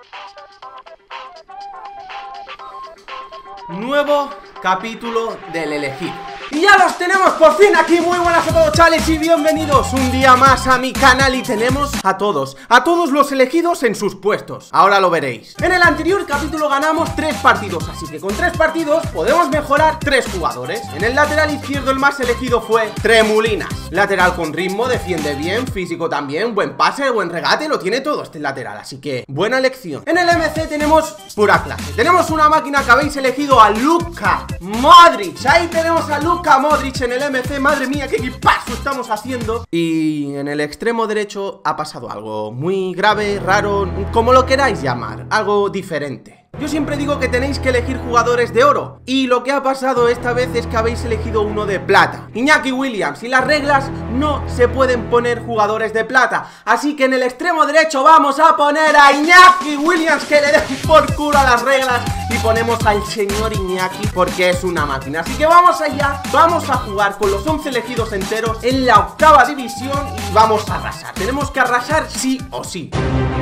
Nuevo capítulo del elegido. Y ya los tenemos por fin aquí. Muy buenas a todos, chavales, y bienvenidos un día más a mi canal. Y tenemos a todos los elegidos en sus puestos. Ahora lo veréis. En el anterior capítulo ganamos 3 partidos, así que con 3 partidos podemos mejorar 3 jugadores. En el lateral izquierdo el más elegido fue Tremulinas. Lateral con ritmo, defiende bien, físico también, buen pase, buen regate, lo tiene todo este lateral, así que buena elección. En el MC tenemos pura clase. Tenemos una máquina que habéis elegido a Luka Modric. Ahí tenemos a Luka Modric en el MC, madre mía, qué equipazo estamos haciendo. Y en el extremo derecho ha pasado algo muy grave, raro, como lo queráis llamar, algo diferente. Yo siempre digo que tenéis que elegir jugadores de oro, y lo que ha pasado esta vez es que habéis elegido uno de plata, Iñaki Williams, y las reglas no se pueden poner jugadores de plata. Así que en el extremo derecho vamos a poner a Iñaki Williams, que le den por culo a las reglas, y ponemos al señor Iñaki porque es una máquina. Así que vamos allá, vamos a jugar con los 11 elegidos enteros en la 8ª división y vamos a arrasar. Tenemos que arrasar sí o sí.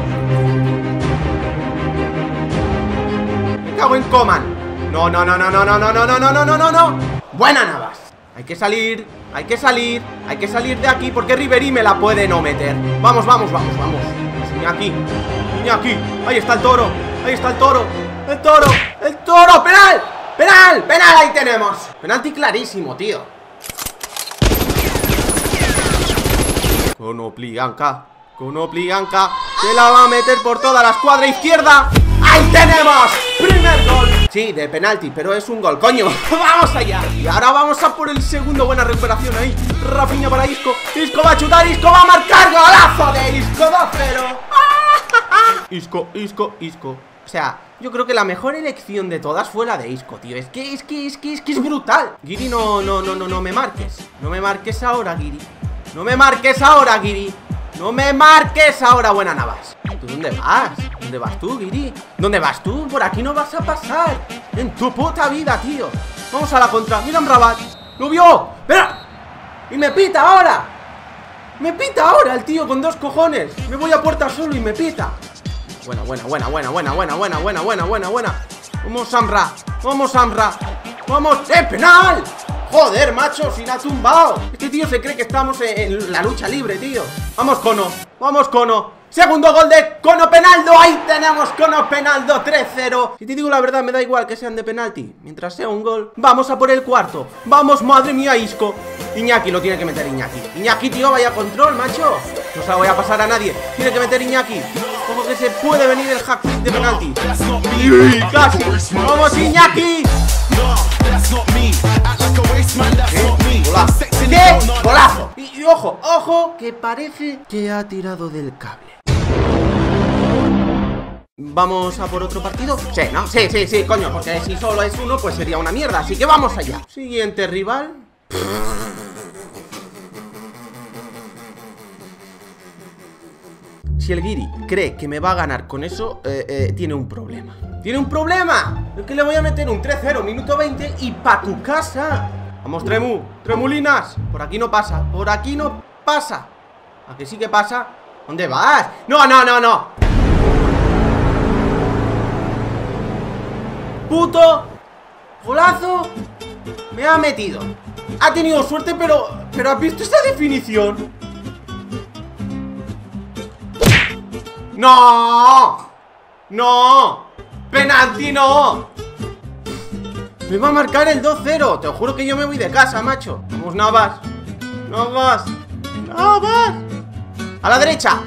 Cago en Coman. No. Buena Navas. Hay que salir de aquí porque Ribery me la puede no meter. Vamos. Iñaki. Ahí está el toro. El toro. Penal, ahí tenemos. Penalti clarísimo, tío. Konoplyanka. Se la va a meter por toda la escuadra izquierda. ¡Ahí tenemos! ¡Primer gol! Sí, de penalti, pero es un gol, coño. ¡Vamos allá! Y ahora vamos a por el segundo. Buena recuperación ahí. Rafinha para Isco. Isco va a chutar, Isco va a marcar. ¡Golazo de Isco! 2-0. Isco. O sea, yo creo que la mejor elección de todas fue la de Isco, tío. Es que es brutal. Guiri, no me marques. No me marques ahora, Guiri. No me marques ahora, buena Navas. ¿Tú dónde vas? ¿Dónde vas tú, Guiri? ¿Dónde vas tú? Por aquí no vas a pasar en tu puta vida, tío. Vamos a la contra. Mira Rabat. ¡Lo vio! ¡Espera! Y me pita ahora. El tío con 2 cojones. Me voy a puerta solo y me pita. Buena. Vamos, Samra. ¡Penal! Joder, macho, si la ha tumbado. Este tío se cree que estamos en la lucha libre, tío. Vamos, Cono. Segundo gol de Cono Penaldo. Ahí tenemos Cono Penaldo, 3-0. Si te digo la verdad, me da igual que sean de penalti, mientras sea un gol. Vamos a por el cuarto. Vamos, madre mía, Isco. Iñaki, lo tiene que meter Iñaki, tío, vaya control, macho. No se la voy a pasar a nadie. Tiene que meter Iñaki. Como que se puede venir el hack de penalti. ¡Y casi! ¡Vamos, Iñaki! ¡Qué golazo! Y ojo, que parece que ha tirado del cable. ¿Vamos a por otro partido? Sí, ¿no? Sí, coño, porque si solo es uno, pues sería una mierda. Así que vamos allá. Siguiente rival. Si el Guiri cree que me va a ganar con eso, tiene un problema. Es que le voy a meter un 3-0, minuto 20 y pa' tu casa. Vamos, Tremulinas. Por aquí no pasa. ¿A que sí que pasa? ¿Dónde vas? No. Puto golazo. Me ha metido. Ha tenido suerte, pero ¿has visto esa definición? ¡No! ¡Penalti no! Me va a marcar el 2-0. Te juro que yo me voy de casa, macho. Vamos, Navas. A la derecha.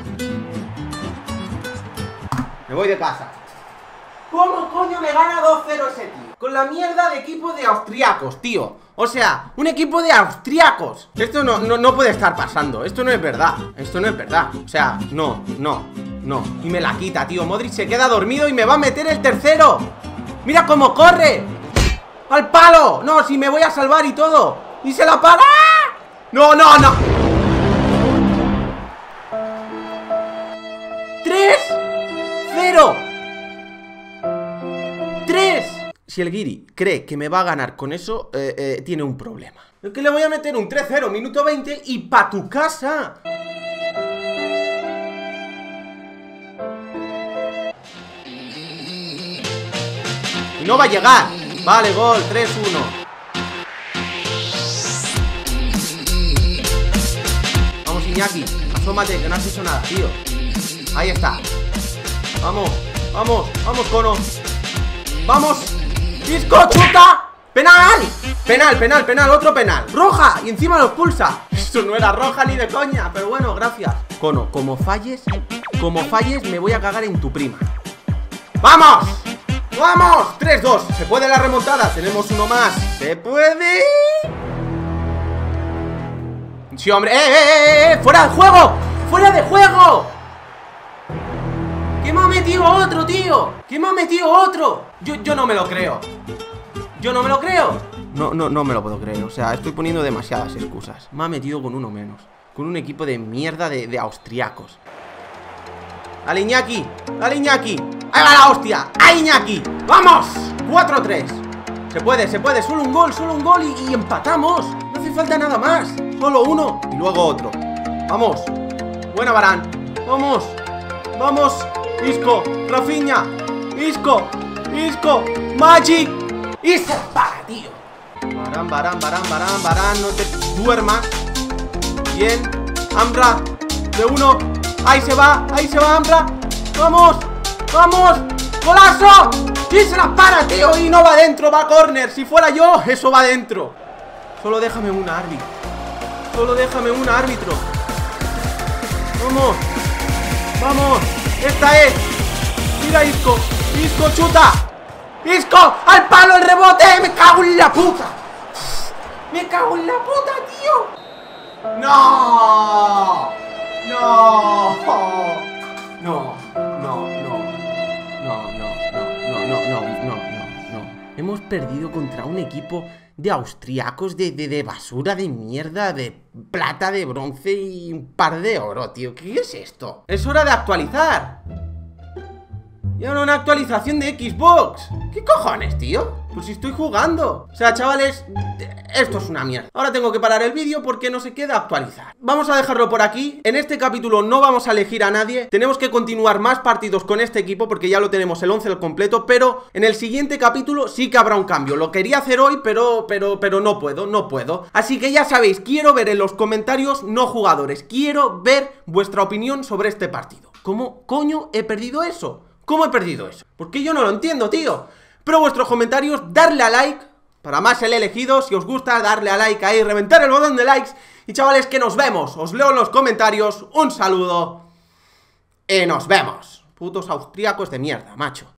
Me voy de casa. ¿Cómo coño me gana 2-0 ese tío? Con la mierda de equipo de austriacos, tío. O sea, un equipo de austriacos. Esto no puede estar pasando. Esto no es verdad. O sea, no. Y me la quita, tío. Modric se queda dormido y me va a meter el tercero. ¡Mira cómo corre! ¡Al palo! No, si me voy a salvar y todo. ¡Y se la para! ¡No! 3-0. 3. Si el Guiri cree que me va a ganar con eso, tiene un problema. Es que le voy a meter un 3-0, minuto 20 y pa' tu casa. Y no va a llegar. Vale, gol, 3-1. Vamos, Iñaki, asómate, que no has hecho nada, tío. Ahí está. Vamos, vamos, vamos, Cono. Vamos. Isco, chuta. ¡Penal! Penal, penal, penal, otro penal. ¡Roja! Y encima lo expulsa. Esto no era roja ni de coña, pero bueno, gracias. Cono, como falles, me voy a cagar en tu prima. ¡Vamos! ¡Vamos! 3-2, se puede la remontada. Tenemos uno más. ¿Se puede? Sí, hombre. ¡Fuera de juego! ¡Fuera de juego! ¿Qué me ha metido otro, tío? ¿Qué me ha metido otro? Yo no me lo creo. Yo no me lo creo. No me lo puedo creer. O sea, estoy poniendo demasiadas excusas. Me ha metido con uno menos. Con un equipo de mierda de austriacos. ¡Dale, Iñaki! ¡Dale, Iñaki! ¡Ahí va la hostia! ¡Ahí, Iñaki! ¡Vamos! 4-3. Se puede. Solo un gol y empatamos. No hace falta nada más. Solo uno y luego otro. Vamos. Buena, Varane. Vamos. Vamos. Isco. Rafinha. Isco. Magic. Y se para, tío. Varane, no te duermas. Bien. Ambra. De uno. Ahí se va, Ambra. Vamos. ¡Golazo! Y se la para, tío. Y no va adentro, va a córner. Si fuera yo, eso va adentro. Solo déjame una, árbitro. Vamos. Esta es. Mira, Isco, chuta. ¡Isco! ¡Al palo el rebote! ¡Me cago en la puta! Tío! ¡No! Hemos perdido contra un equipo de austriacos de basura, de mierda, de plata, de bronce y un par de oro, tío. ¿Qué es esto? Es hora de actualizar. Y ahora una actualización de Xbox. ¿Qué cojones, tío? Pues si estoy jugando. O sea, chavales, esto es una mierda. Ahora tengo que parar el vídeo porque no se queda actualizar. Vamos a dejarlo por aquí. En este capítulo no vamos a elegir a nadie. Tenemos que continuar más partidos con este equipo porque ya lo tenemos el 11 al completo. Pero en el siguiente capítulo sí que habrá un cambio. Lo quería hacer hoy, pero no puedo. Así que ya sabéis, quiero ver en los comentarios no jugadores. Quiero ver vuestra opinión sobre este partido. ¿Cómo coño he perdido eso? ¿Cómo he perdido eso? Porque yo no lo entiendo, tío. Pero vuestros comentarios, darle a like para más el elegido. Si os gusta, darle a like ahí, reventar el botón de likes. Y chavales, que nos vemos. Os leo en los comentarios. Un saludo. Y nos vemos. Putos austríacos de mierda, macho.